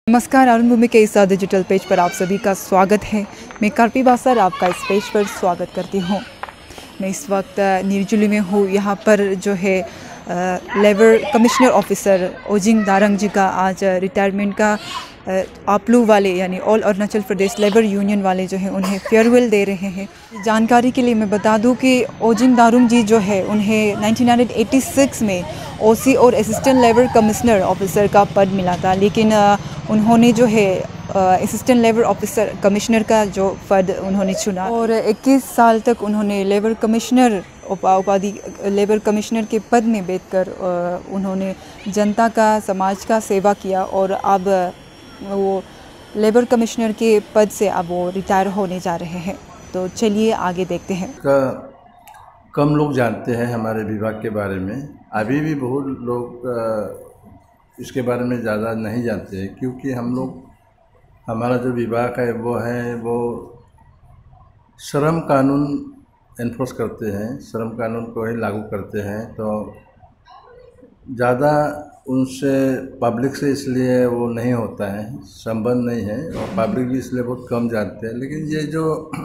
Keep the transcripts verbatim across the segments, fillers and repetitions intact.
नमस्कार, अरुण भूमि के इस डिजिटल पेज पर आप सभी का स्वागत है। मैं कार्पी बासर आपका इस पेज पर स्वागत करती हूँ। मैं इस वक्त निरजुली में हूँ। यहाँ पर जो है labour commissioner officer Ojing Darang ji का आज रिटायरमेंट का आपलू वाले यानी all Arunachal Pradesh labour union वाले जो है उन्हें फेयरवेल दे रहे हैं। जानकारी के लिए मैं बता दूं कि ओजिंग दारुंग जी जो है उन्हें नाइनटीन छियासी में ओसी और असिस्टेंट लेबर कमिश्नर ऑफिसर का पद मिला था, लेकिन उन्होंने जो है असिस्टेंट लेबर ऑफिसर कमिश्नर का जो पद उन्होंने चुना और इक्कीस साल तक उन्होंने लेबर कमिश्नर उपाधि लेबर कमिश्नर के पद में बैठकर उन्होंने जनता का समाज का सेवा किया और अब वो लेबर कमिश्नर के पद से अब वो रिटायर होने जा रहे हैं। तो चलिए आगे देखते हैं। का कम लोग जानते हैं हमारे विभाग के बारे में। अभी भी बहुत लोग इसके बारे में ज़्यादा नहीं जानते हैं, क्योंकि हम लोग हमारा जो विभाग है वो है वो श्रम कानून एनफोर्स करते हैं, श्रम कानून को ही लागू करते हैं। तो ज़्यादा उनसे पब्लिक से इसलिए वो नहीं होता है, संबंध नहीं है, और पब्लिक भी इसलिए बहुत कम जानते हैं। लेकिन ये जो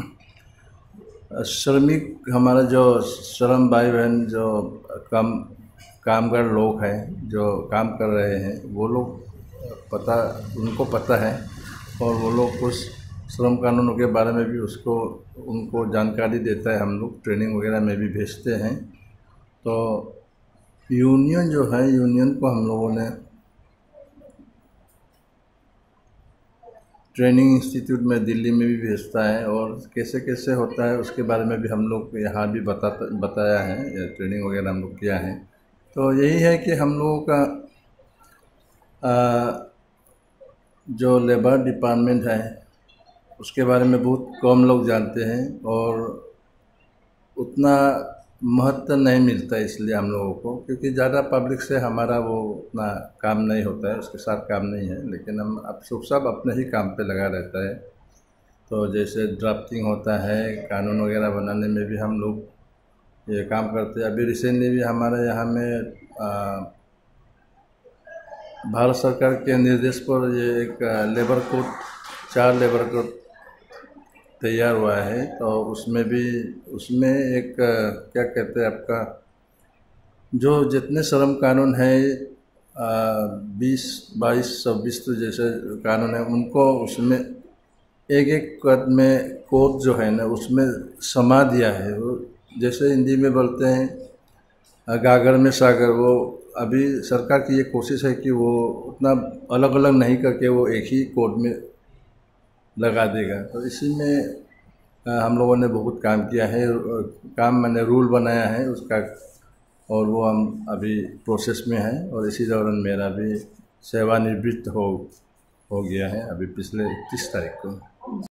श्रमिक हमारा जो श्रम भाई बहन जो कम कामगार लोग हैं जो काम कर रहे हैं, वो लोग पता उनको पता है और वो लोग कुछ श्रम कानूनों के बारे में भी उसको उनको जानकारी देता है। हम लोग ट्रेनिंग वगैरह में भी भेजते हैं। तो यूनियन जो है, यूनियन को हम लोगों ने ट्रेनिंग इंस्टीट्यूट में दिल्ली में भी भेजता है, और कैसे कैसे होता है उसके बारे में भी हम लोग यहाँ भी बताता बताया है, ट्रेनिंग वगैरह हम लोग किया है। तो यही है कि हम लोगों का आ, जो लेबर डिपार्टमेंट है उसके बारे में बहुत कम लोग जानते हैं और उतना महत्व नहीं मिलता है इसलिए हम लोगों को, क्योंकि ज़्यादा पब्लिक से हमारा वो उतना काम नहीं होता है, उसके साथ काम नहीं है। लेकिन हम अब सब सब अपने ही काम पे लगा रहता है। तो जैसे ड्राफ्टिंग होता है, कानून वगैरह बनाने में भी हम लोग ये काम करते हैं। अभी रिसेंटली भी हमारे यहाँ में आ, भारत सरकार के निर्देश पर ये एक लेबर कोड, चार लेबर कोड तैयार हुआ है। तो उसमें भी उसमें एक क्या कहते हैं आपका जो जितने श्रम कानून है बीस बाईस छब्बीस तो जैसे कानून है, उनको उसमें एक एक पद में कोड जो है ना उसमें समा दिया है। वो जैसे हिंदी में बोलते हैं गागर में सागर, वो अभी सरकार की ये कोशिश है कि वो उतना अलग अलग नहीं करके वो एक ही कोड में लगा देगा। तो इसी में हम लोगों ने बहुत काम किया है, काम मैंने रूल बनाया है उसका, और वो हम अभी प्रोसेस में है। और इसी दौरान मेरा भी सेवानिवृत्त हो हो गया है अभी पिछले इकतीस तारीख को।